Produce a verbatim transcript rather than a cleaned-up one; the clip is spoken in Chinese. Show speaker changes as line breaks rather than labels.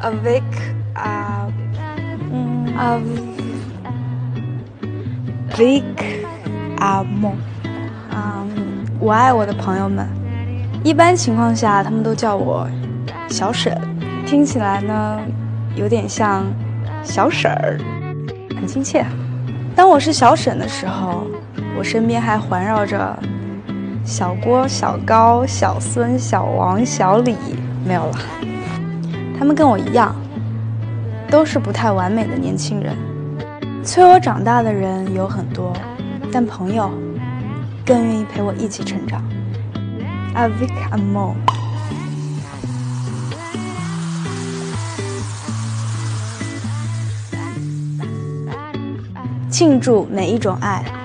avec 啊，嗯，avec amour 啊，我爱我的朋友们。一般情况下，他们都叫我小沈，听起来呢，有点像小婶儿，很亲切。当我是小沈的时候，我身边还环绕着小郭、小高、小孙、小王、小李，没有了。他们跟我一样，都是不太完美的年轻人。催我长大的人有很多，但朋友更愿意陪我一起成长。Avec amour。庆祝每一种爱。